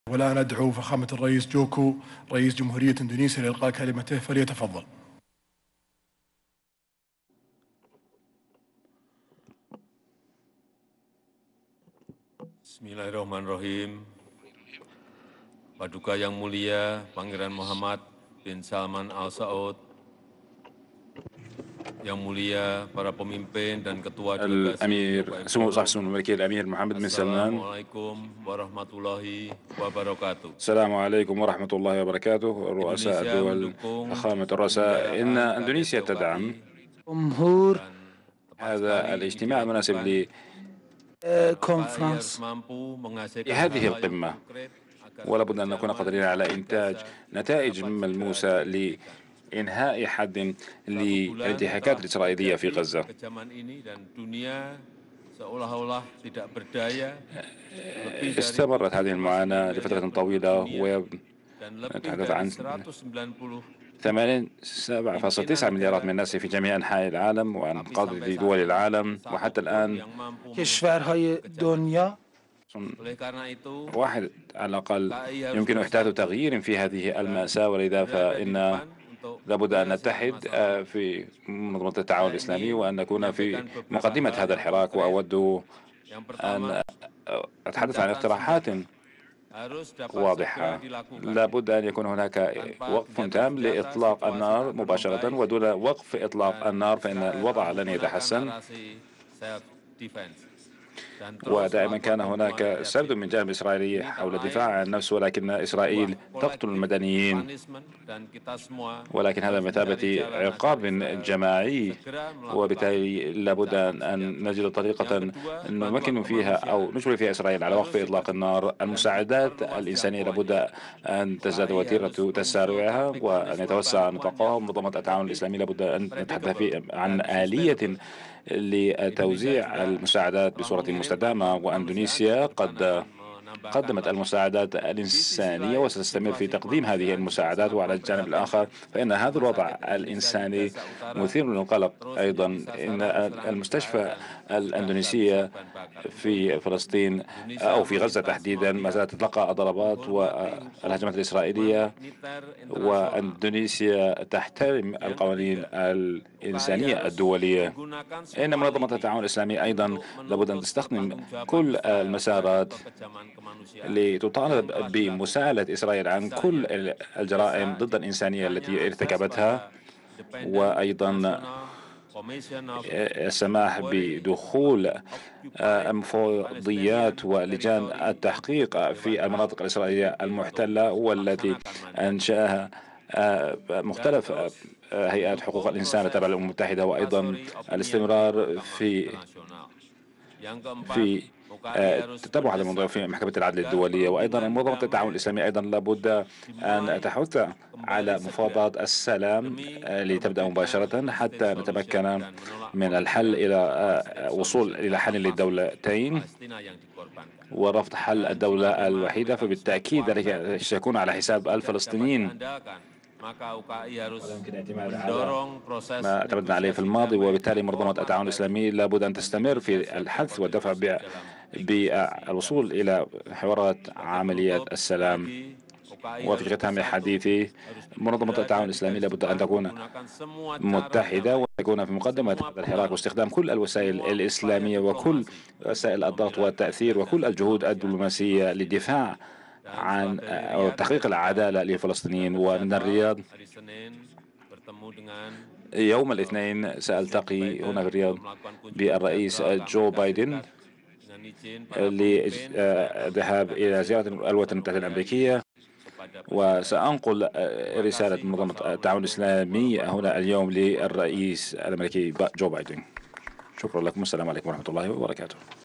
والآن أدعو فخامة الرئيس جوكو رئيس جمهورية إندونيسيا لإلقاء كلمته، فليتفضل. Bismillahirrahmanirrahim. Paduka Yang Mulia Pangeran Muhammad bin Salman Al Saud, Yang Mulia para pemimpin dan ketua delegasi, الأمير Bapak سمو Ibu, صاحب السمو الملكي الأمير محمد بن سلمان. Assalamualaikum warahmatullahi wabarakatuh. السلام عليكم ورحمة الله وبركاته. رؤساء Indonesia الدول، mendukung فخامة الرؤساء، إن penyelenggaraan إندونيسيا KTT تدعم UKI جمهور dan tepat هذا sekali ini الاجتماع المناسب dilakukan UKI harus كونفرنس mampu menghasilkan لهذه hal-hal yang القمة، konkret agar ولا بد أن نكون keberjamahan قادرين على Islam di إنتاج Gaza نتائج dapat segera ملموسة dibuktikan. لإنهاء حد 1 bulan للانتهاكات telah الإسرائيلية في terjadi غزة. kekejaman ini dan dunia seolah-olah tidak berdaya. Lebih dari استمرت هذه 7,9 المعاناة miliar لفترة penduduk طويلة، dunia dan lebih ونتحدث dari عن 190 7.9 مليارات من الناس في جميع أنحاء العالم وعن tapi قادة sampai saat دول ini العالم، satu وحتى pun الآن yang mampu کشورهای menghentikan kekejaman دنیا ini. Oleh karena itu, واحد على الأقل KI harus يمكن إحداث bersatu تغيير في هذه dan المأساة، ولذا berada di فإن depan untuk لابد أن menyelesaikan نتحد masalah ini. في منظمة التعاون Saya الإسلامي، ingin وأن نكون في menyampaikan beberapa مقدمة hal هذا yang الحراك. konkret. وأود Yang أن pertama, أتحدث عن gencatan اقتراحات senjata harus dapat segera واضحة. dilakukan لابد أن يكون هناك tanpa وقف gencatan تام senjata. لإطلاق Situasi النار tak akan مباشرة، membaik ودون وقف إطلاق dan النار فإن Israel الوضع لن menggunakan يتحسن. narasi self defense dan terus ودائما melakukan كان هناك pembunuhan سرد reaktif. من جانب إسرائيل Ini tak حول lain الدفاع عن النفس، ولكن إسرائيل sebuah تقتل collective المدنيين، punishment dan kita semua ولكن هذا harus mencari بمثابة jalan agar عقاب Israel جماعي، segera melakukan وبالتالي لابد gencatan أن senjata. نجد Yang طريقة kedua, bantuan نمكن فيها أو kemanusiaan نجبر فيها إسرائيل على harus وقف إطلاق النار. dipercepat dan المساعدات diperluas الإنسانية jangkauannya. لابد أن تزداد KI وتيرة harus تسارعها، memunculkan وأن mekanisme يتوسع bantuan نطاقها. yang منظمة التعاون lebih الإسلامي لابد أن نتحدث predictable عن dan آلية sustainable. Indonesia لتوزيع juga المساعدات telah بصورة mengirim مستدامة، bantuan kemanusiaan وأندونيسيا yang ke depan قد akan menambahkan قدمت lagi. المساعدات Di sisi الإنسانية lain, وستستمر في situasi تقديم هذه kemanusiaan juga المساعدات. sangat وعلى الجانب الآخر memprihatinkan. فإن هذا Rumah الوضع sakit Indonesia di الإنساني Gaza Utara مثير للقلق terus أيضا. menjadi إن sasaran serangan Israel المستشفى dan sudah kehabisan الأندونيسية bahan bakar. Untuk في itu, فلسطين Indonesia أو في غزة meminta semua تحديدا ما pihak زالت تتلقى الضربات menghormati hukum والهجمات الإسرائيلية، humaniter internasional. وأندونيسيا تحترم Yang القوانين ketiga, UKI الإنسانية harus الدولية. menggunakan إن semua منظمة lini التعاون الإسلامي أيضا untuk لابد أن menuntut تستخدم pertanggungjawaban كل Israel terhadap المسارات kekejaman kemanusiaan yang لتطالب telah dilakukan. بمساءلة إسرائيل عن كل Misalnya, الجرائم bisa ضد الإنسانية dibukanya التي akses ارتكبتها، pada Independent وأيضا National Commission of السماح Inquiry بدخول Occupied مفوضيات Palestinian ولجان Territory التحقيق في lewat المناطق الإسرائيلية PBB untuk المحتلة، والتي melaksanakan mandat. أنشأها Dan مختلف terus هيئات حقوق mendukung الإنسان proses التابعة للأمم المتحدة، وأيضا advisory opinion di الاستمرار Mahkamah في Internasional. Yang keempat, في UKI harus تتبع هذا الموضوع mendesak في محكمة العدل agar الدولية. وأيضا perundingan منظمة التعاون damai الإسلامي أيضا لابد أن dimulai تحث kembali على segera مفاوضات السلام demi لتبدأ terwujudnya مباشرة two-state حتى solution نتمكن dan menolak من الحل pengertian إلى one-state وصول solution إلى yang حل lepas للدولتين Palestina yang dikorbankan. ورفض حل Dan الدولة jika demand الوحيدة، mekanisme فبالتأكيد kuartet ذلك سيكون على حساب tidak dapat الفلسطينيين. diandalkan, maka UKI harus ولا يمكن الاعتماد على mendorong proses ما اعتمدنا عليه في negosiasi الماضي، damai وبالتالي منظمة formal التعاون baru. الإسلامي لابد أن Dan تستمر Indonesia في siap الحث والدفع berkontribusi dalam negosiasi بالوصول damai. إلى حوارات Sebagai عمليات penutup, sekali السلام. lagi, UKI وفي harus ختام bersatu, حديثي، harus منظمة berada التعاون di الإسلامي garis لابد أن depan, تكون menggunakan semua cara متحدة damai, وتكون في مقدمة semua هذا الحراك، pengaruh, واستخدام كل الوسائل semua upaya الإسلامية وكل diplomasi وسائل untuk الضغط membela والتأثير keadilan dan وكل الجهود kemanusiaan الدبلوماسية Palestina. للدفاع Dan عن setelah dari أو Riyadh, saya تحقيق juga العدالة sudah للفلسطينيين. ومن berjadwal الرياض hari Senin bertemu dengan يوم Presiden الاثنين Joe سألتقي Biden هنا في الرياض untuk melakukan kunjungan بالرئيس bilateral ke جو Amerika بايدن Serikat. Dengan izin para pemimpin, saya akan للذهاب menyampaikan إلى hasil زيارة الولايات keputusan المتحدة OPI الأمريكية، kepada Presiden Biden. وسأنقل Terima رسالة kasih. منظمة التعاون Wassalamualaikum الإسلامي هنا warahmatullahi اليوم wabarakatuh. للرئيس الأمريكي جو بايدن. شكرا لكم، السلام عليكم ورحمة الله وبركاته.